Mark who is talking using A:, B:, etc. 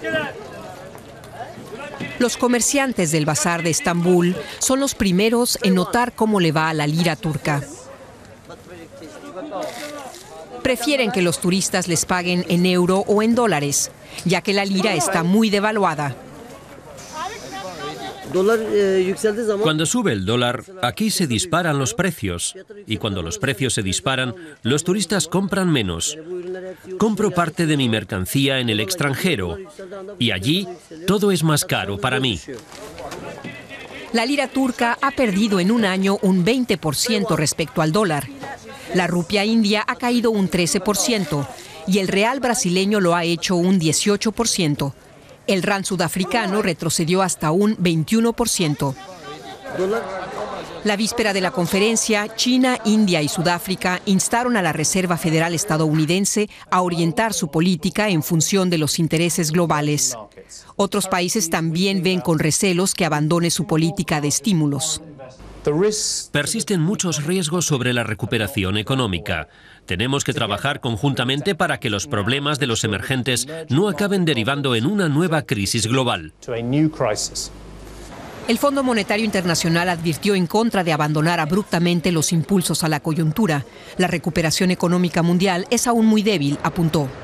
A: Los comerciantes del bazar de Estambul son los primeros en notar cómo le va a la lira turca. Prefieren que los turistas les paguen en euro o en dólares, ya que la lira está muy devaluada.
B: Cuando sube el dólar, aquí se disparan los precios. Y cuando los precios se disparan, los turistas compran menos. Compro parte de mi mercancía en el extranjero. Y allí, todo es más caro para mí.
A: La lira turca ha perdido en un año un 20% respecto al dólar. La rupia india ha caído un 13% y el real brasileño lo ha hecho un 18%. El rand sudafricano retrocedió hasta un 21%. La víspera de la conferencia, China, India y Sudáfrica instaron a la Reserva Federal estadounidense a orientar su política en función de los intereses globales. Otros países también ven con recelos que abandone su política de estímulos.
B: Persisten muchos riesgos sobre la recuperación económica. Tenemos que trabajar conjuntamente para que los problemas de los emergentes no acaben derivando en una nueva crisis global.
A: El Fondo Monetario Internacional advirtió en contra de abandonar abruptamente los impulsos a la coyuntura. La recuperación económica mundial es aún muy débil, apuntó.